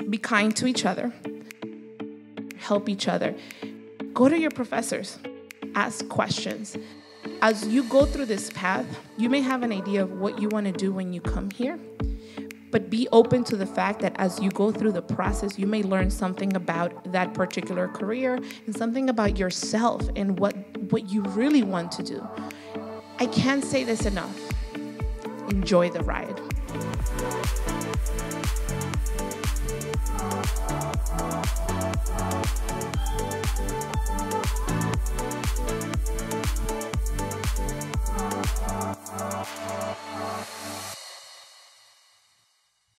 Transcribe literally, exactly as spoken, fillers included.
Be kind to each other. Help each other. Go to your professors. Ask questions. As you go through this path, you may have an idea of what you want to do when you come here, but be open to the fact that as you go through the process, you may learn something about that particular career and something about yourself and what, what you really want to do. I can't say this enough. Enjoy the ride.